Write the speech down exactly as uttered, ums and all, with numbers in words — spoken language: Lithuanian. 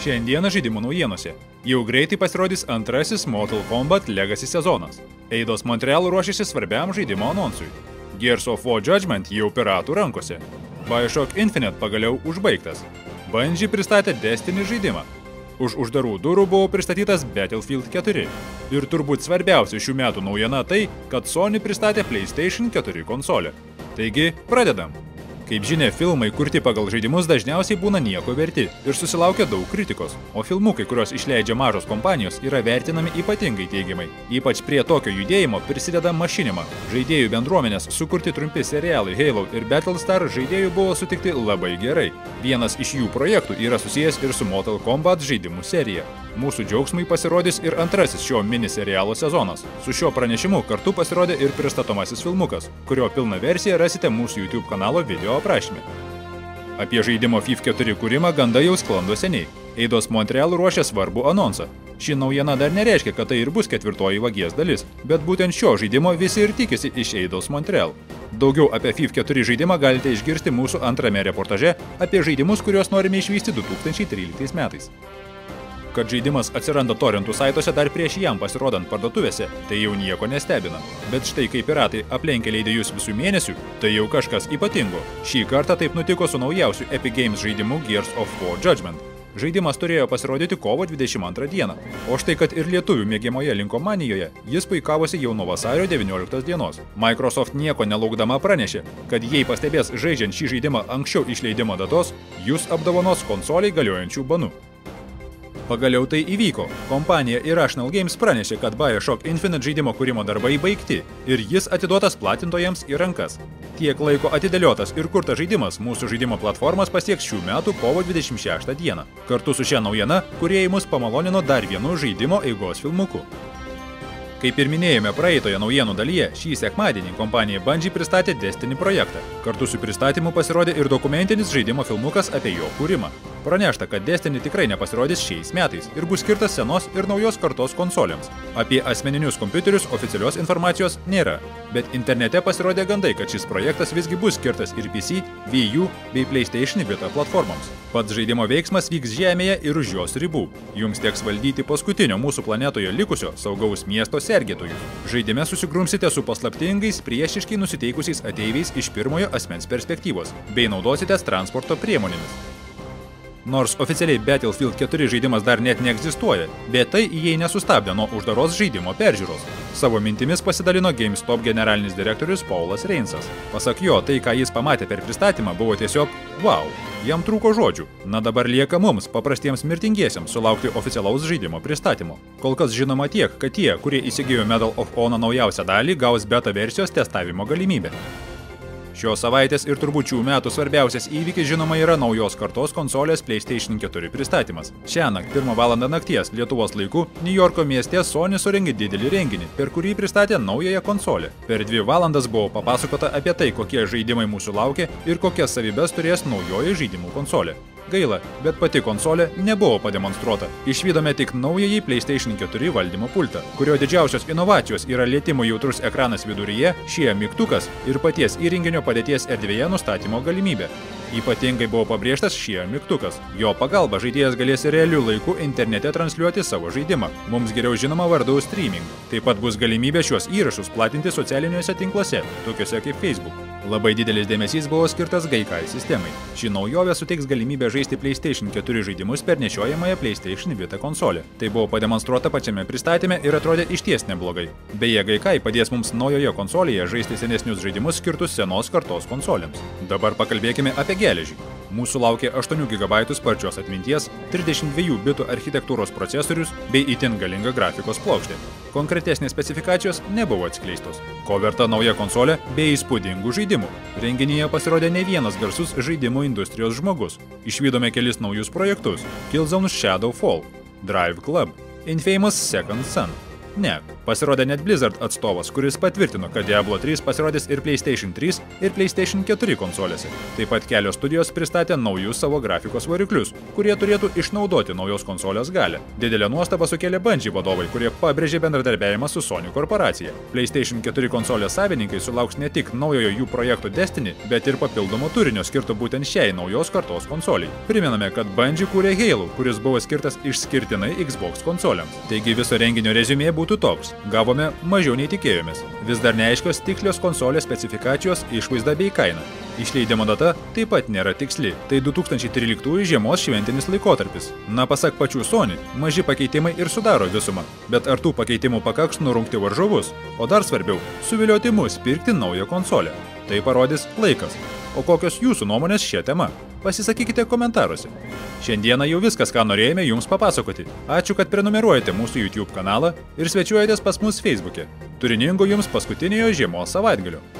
Šiandieną žaidimų naujienose. Jau greitai pasirodys antrasis Mortal Kombat Legacy sezonas. Eidos Montreal ruošiasi svarbiam žaidimo anonsui. Gears of War Judgment jau piratų rankose. BioShock Infinite pagaliau užbaigtas. Bungie pristatė Destiny žaidimą. Už uždarų durų buvo pristatytas Battlefield keturi. Ir turbūt svarbiausia šių metų naujiena tai, kad Sony pristatė PlayStation keturi konsolę. Taigi, pradedam. Kaip žinia, filmai kurti pagal žaidimus dažniausiai būna nieko verti ir susilaukia daug kritikos, o filmukai, kurios išleidžia mažos kompanijos, yra vertinami ypatingai teigiamai. Ypač prie tokio judėjimo prisideda mašinima. Žaidėjų bendruomenės sukurti trumpi serialai Halo ir Battlestar žaidėjų buvo sutikti labai gerai. Vienas iš jų projektų yra susijęs ir su Mortal Kombat žaidimų serija. Mūsų džiaugsmui pasirodys ir antrasis šio miniserialo sezonas. Su šiuo pranešimu kartu pasirodė ir pristatomasis filmukas, kurio pilną versiją rasite mūsų YouTube kanalo video aprašyme. Apie žaidimo FIFA keturi kūrimą gandai jau sklando seniai. Eidos Montreal ruošia svarbų anonsą. Ši naujiena dar nereiškia, kad tai ir bus ketvirtoji vagies dalis, bet būtent šio žaidimo visi ir tikisi iš Eidos Montreal. Daugiau apie FIFA keturi žaidimą galite išgirsti mūsų antrame reportaže apie žaidimus, kuriuos norime išvysti du tūkstančiai tryliktais metais. Kad žaidimas atsiranda torrentų saituose dar prieš jam pasirodant parduotuvėse, tai jau nieko nestebina. Bet štai kai piratai aplenkia leidėjus visų mėnesių, tai jau kažkas ypatingo. Šį kartą taip nutiko su naujausiu Epic Games žaidimu Gears of War Judgment. Žaidimas turėjo pasirodyti kovo dvidešimt antrą dieną, o štai kad ir lietuvių mėgiamoje linkomanijoje jis puikavosi jau nuo vasario devynioliktos dienos. Microsoft nieko nelaukdama pranešė, kad jei pastebės žaidžiant šį žaidimą anksčiau išleidimo datos, jūs apdovanos konsoliai galiojančių banų. Pagaliau tai įvyko. Kompanija Irrational Games pranešė, kad BioShock Infinite žaidimo kūrimo darbai baigti ir jis atiduotas platintojams į rankas. Tiek laiko atidėliotas ir kurtas žaidimas mūsų žaidimo platformas pasieks šių metų kovo dvidešimt šeštą dieną. Kartu su šia naujiena, kūrėjai mus pamalonino dar vienu žaidimo eigos filmuku. Kaip ir minėjome praeitoje naujienų dalyje, šį sekmadienį kompanija Bungie pristatė Destiny projektą. Kartu su pristatymu pasirodė ir dokumentinis žaidimo filmukas apie jo kūrimą. Pranešta, kad Destiny tikrai nepasirodys šiais metais ir bus skirtas senos ir naujos kartos konsolėms. Apie asmeninius kompiuterius oficialios informacijos nėra, bet internete pasirodė gandai, kad šis projektas visgi bus skirtas ir P C, Wii U bei PlayStation Vita platformoms. Pats žaidimo veiksmas vyks Žemėje ir už jos ribų. Jums teks valdyti paskutinio mūsų planetoje likusio saugaus miesto sergėtojus. Žaidime susigrumsite su paslaptingais, priešiškai nusiteikusiais ateiviais iš pirmojo asmens perspektyvos, bei naudositės transporto priemonėmis. Nors oficialiai Battlefield keturi žaidimas dar net neegzistuoja, bet tai jai nesustabdė nuo uždaros žaidimo peržiūros. Savo mintimis pasidalino GameStop generalinis direktorius Paulas Reinsas. Pasak jo, tai, ką jis pamatė per pristatymą, buvo tiesiog wow, jam trūko žodžių. Na dabar lieka mums, paprastiems mirtingiesiems, sulaukti oficialaus žaidimo pristatymo. Kol kas žinoma tiek, kad tie, kurie įsigijo Medal of Honor naujausią dalį, gaus beta versijos testavimo galimybę. Šios savaitės ir turbūt šių metų svarbiausias įvykis žinoma yra naujos kartos konsolės PlayStation keturi pristatymas. Šiąnakt pirmą valandą nakties Lietuvos laiku Niujorko mieste Sony surengė didelį renginį, per kurį pristatė naująją konsolę. Per dvi valandas buvo papasakota apie tai, kokie žaidimai mūsų laukia ir kokias savybes turės naujoji žaidimų konsolė. Gaila, bet pati konsolė nebuvo pademonstruota. Išvydome tik naująjį PlayStation keturi valdymo pultą, kurio didžiausios inovacijos yra lietimui jautrus ekranas viduryje, šie mygtukas ir paties įrenginio padėties erdvėje nustatymo galimybė. Ypatingai buvo pabrėžtas šie mygtukas. Jo pagalba žaidėjas galės realiu laiku internete transliuoti savo žaidimą, mums geriau žinoma vardu streaming. Taip pat bus galimybė šiuos įrašus platinti socialiniuose tinkluose, tokiuose kaip Facebook. Labai didelis dėmesys buvo skirtas Gaikai sistemai. Ši naujovė suteiks galimybę žaisti PlayStation keturi žaidimus per nešiojamąją PlayStation Vita konsolę. Tai buvo pademonstruota pačiame pristatyme ir atrodė išties neblogai. Beje, Gaikai padės mums naujoje konsolėje žaisti senesnius žaidimus skirtus senos kartos konsolėms. Dabar pakalbėkime apie geležį. Mūsų laukia aštuonių gigabaitų sparčios atminties, trisdešimt dviejų bitų architektūros procesorius bei itin galinga grafikos plokštė. Konkretesnės specifikacijos nebuvo atskleistos. Ko verta nauja konsolė bei įspūdingų žaidimų. Renginyje pasirodė ne vienas garsus žaidimų industrijos žmogus. Išvydome kelis naujus projektus – Killzone Shadowfall, Drive Club, Infamous Second Son. Ne, pasirodė net Blizzard atstovas, kuris patvirtino, kad Diablo trys pasirodys ir PlayStation trys ir PlayStation keturi konsolėse. Taip pat kelios studijos pristatė naujus savo grafikos variklius, kurie turėtų išnaudoti naujos konsolės galią. Didelę nuostabą sukėlė Bungie vadovai, kurie pabrėžė bendradarbiavimą su Sony korporacija. PlayStation keturi konsolės savininkai sulauks ne tik naujojo jų projekto Destiny, bet ir papildomo turinio skirto būtent šiai naujos kartos konsoliai. Primename, kad Bungie kūrė Halo, kuris buvo skirtas išskirtinai Xbox konsolėms. Taigi viso renginio reziumė būtų toks. Gavome mažiau nei tikėjomės. Vis dar neaiškios tikslios konsolės specifikacijos, išvaizda bei kaina. Išleidimo data taip pat nėra tiksli. Tai du tūkstančiai tryliktųjų žiemos šventinis laikotarpis. Na, pasak pačių Sony, maži pakeitimai ir sudaro visumą. Bet ar tų pakeitimų pakaks nurungti varžovus? O dar svarbiau, suvilioti mus pirkti naują konsolę. Tai parodys laikas. O kokios jūsų nuomonės šia tema? Pasisakykite komentaruose. Šiandieną jau viskas, ką norėjome jums papasakoti. Ačiū, kad prenumeruojate mūsų YouTube kanalą ir svečiuojatės pas mus Facebook'e. Turiningo jums paskutiniojo žiemos savaitgalio.